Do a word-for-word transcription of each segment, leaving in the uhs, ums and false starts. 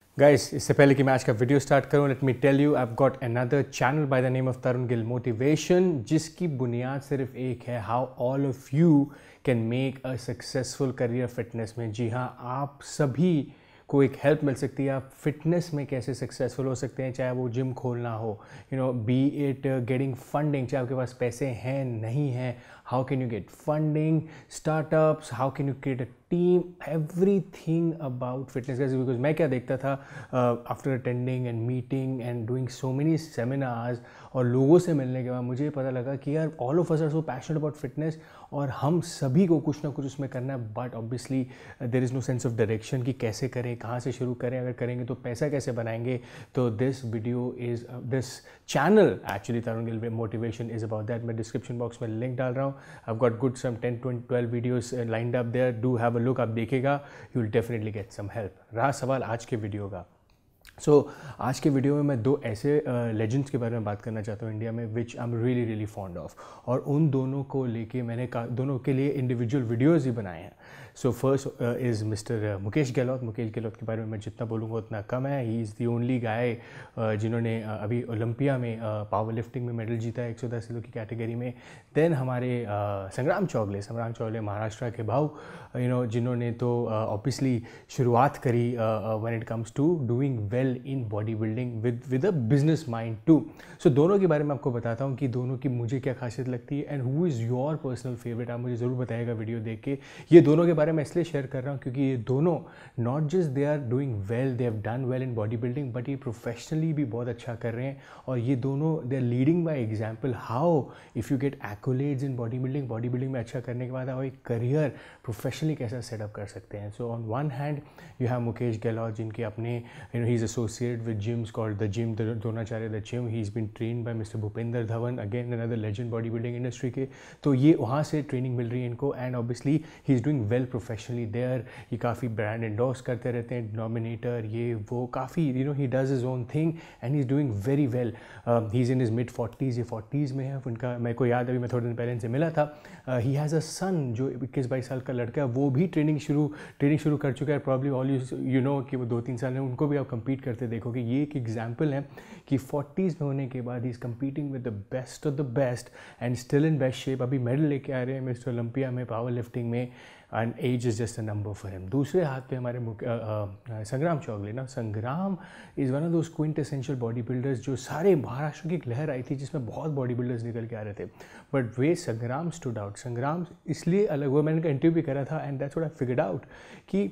Guys, इससे पहले कि मैं आज का वीडियो स्टार्ट करूं, let me tell you I have got another channel by the name of Tarun Gill motivation, जिसकी बुनियाद सिर्फ एक है, how all of you can make a successful career fitness में। जी हाँ, आप सभी को एक हेल्प मिल सकती है, आप फिटनेस में कैसे सक्सेसफुल हो सकते हैं, चाहे वो जिम खोलना हो, you know be it getting funding, चाहे आपके पास पैसे हैं नहीं हैं, how can you get funding, startups, how can you create a team, everything about fitness. Because मैं क्या देखता था after attending and meeting and doing so many seminars और लोगों से मिलने के बाद मुझे पता लगा कि यार all of us are so passionate about fitness और हम सभी को कुछ ना कुछ उसमें करना है, but obviously there is no sense of direction कि कैसे करें, कहाँ से शुरू करें, अगर करेंगे तो पैसा कैसे बनाएंगे। तो this video is this channel actually Tarun Gill motivation is about that. मैं डिस्क्रिप्शन बॉक्स में लिंक डाल रहा हूँ। I have got good some ten twenty twelve videos lined up there, do have a look, आप देखेगा, you will definitely get some help. रहा सवाल आज के वीडियो का, सो so, आज के वीडियो में मैं दो ऐसे लेजेंड्स uh, के बारे में बात करना चाहता हूँ इंडिया में, which I am really really fond of, और उन दोनों को लेके मैंने दोनों के लिए इंडिविजुअल वीडियोज़ ही बनाए हैं। So first is mister Mukesh Gahlot. Mukesh Gahlot के बारे में मैं जितना बोलूँगा उतना कम है। He is the only guy जिन्होंने uh, अभी ओलंपिया में पावर लिफ्टिंग में मेडल जीता है एक सौ दस किलो की कैटेगरी में। देन हमारे uh, संग्राम चौगले संग्राम चौगले महाराष्ट्र के भाव, यू नो जिन्होंने तो ऑब्वियसली uh, शुरुआत करी when it comes to doing well in body building with with a business mind too. So दोनों के बारे में आपको बताता हूँ कि दोनों की मुझे क्या खासियत लगती है and who is your personal favourite. आप मुझे ज़रूर बताइएगा वीडियो देख के। ये दोनों के बारे में इसलिए शेयर कर रहा हूँ क्योंकि ये दोनों not just they are doing well, they have done well in body building, but ये प्रोफेशनली भी बहुत अच्छा कर रहे हैं। और ये दोनों they are leading by example how if you get accolades in body building, body building में अच्छा करने के बाद आप एक करियर प्रोफेशनली कैसा सेटअप कर सकते हैं। So on one hand you have Mukesh Gahlot, जिनके अपने you know he is associated with gyms called the gym Dronacharya the gym. He's been trained by Mister Bhupinder Dhawan, again another legend bodybuilding industry के। तो ये वहाँ से ट्रेनिंग मिल रही है इनको, and obviously he is doing well professionally there. ये काफ़ी ब्रांड एंडोर्स करते रहते हैं, डिनोमिनेटर ये वो काफ़ी, you know he does his own thing and he is doing very well. He is in his mid forties, ये फोर्टीज़ में है उनका। मेरे को याद, अभी मैं थोड़े दिन पहले इनसे मिला था। ही हैज़ अ सन जो इक्कीस बाईस साल का लड़का है, वो भी ट्रेनिंग शुरू ट्रेनिंग शुरू कर चुका है। Probably all you you know कि वो दो तीन साल में उनको भी आप कम्पीट करते देखोगे। ये एक एग्जाम्पल है कि फोर्टीज़ में होने के बाद he is competing with the best of the best and still in best shape. अभी मेडल लेके आ रहे हैं मिस्टर ओलंपिया में पावर लिफ्टिंग में, and age is just a number for him. दूसरे हाथ पे हमारे संग्राम चौगले ना, Sangram is one of those quintessential body builders, जो सारे महाराष्ट्र की एक लहर आई थी जिसमें बहुत बॉडी बिल्डर्स निकल के आ रहे थे, बट वे संग्राम स्टूड आउट। संग्राम इसलिए अलग हुआ, मैंने उनका इंटरव्यू भी करा था and that's what I figured out कि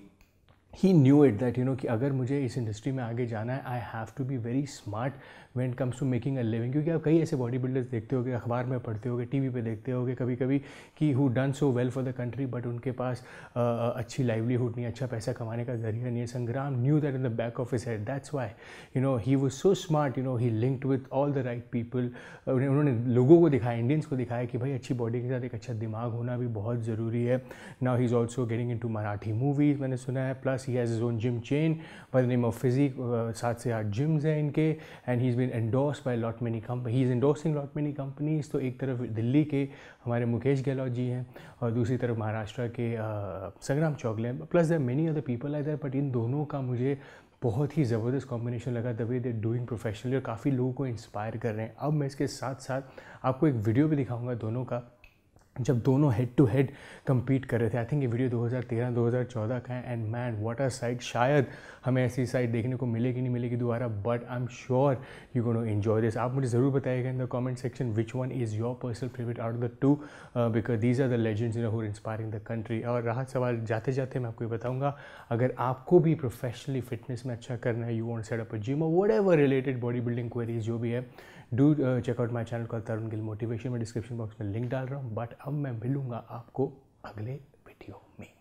he knew it that you know कि अगर मुझे इस इंडस्ट्री में आगे जाना है, I have to be very smart when it comes to making a living. क्योंकि आप कई ऐसे बॉडी बिल्डर्स देखते होगे, अखबार में पढ़ते होगे, टीवी पे देखते होगे कभी कभी कि who done so well for the country, but उनके पास uh, अच्छी लाइवलीहुड नहीं, अच्छा पैसा कमाने का जरिया नहीं है। Sangram knew that in the back of his head, that's why you know he was so smart, you know he linked with all the right people. उन्होंने लोगों को दिखाया, इंडियंस को दिखाया कि भाई अच्छी बॉडी के साथ एक अच्छा दिमाग होना भी बहुत ज़रूरी है। Now he is also getting into Marathi movies, मैंने सुना है, plus he has his own gym chain by the name of physique. सात से आठ जिम्स हैं इनके, and he is been endorsed by lot many company, he is endorsing lot many companies. तो एक तरफ दिल्ली के हमारे मुकेश गहलोत जी हैं और दूसरी तरफ महाराष्ट्र के संग्राम चौगले हैं, plus there many other people are there. But इन दोनों का मुझे बहुत ही ज़बरदस्त कॉम्बिनेशन लगा, the way they doing professionally, और काफ़ी लोगों को इंस्पायर कर रहे हैं। अब मैं इसके साथ साथ आपको एक वीडियो भी दिखाऊंगा दोनों का, जब दोनों हेड टू हेड कम्पीट कर रहे थे। आई थिंक ये वीडियो दो हज़ार तेरह दो हज़ार चौदह का है, and man what a side. शायद हमें ऐसी साइड देखने को मिलेगी नहीं मिलेगी दोबारा, but I am sure you gonna enjoy this. आप मुझे ज़रूर बताइएगा in the comment section which one is your personal favourite out of the two, because these are the legends you know who are inspiring the country. और रहा सवाल जाते जाते मैं आपको ये बताऊँगा, अगर आपको भी प्रोफेशनली फिटनेस में अच्छा करना है, you want set up a gym और whatever related body building queries जो भी है, do check out my channel call Tarun Gill motivation. मैं डिस्क्रिप्शन बॉक्स में लिंक डाल रहा हूँ। बट अब मैं मिलूँगा आपको अगले वीडियो में।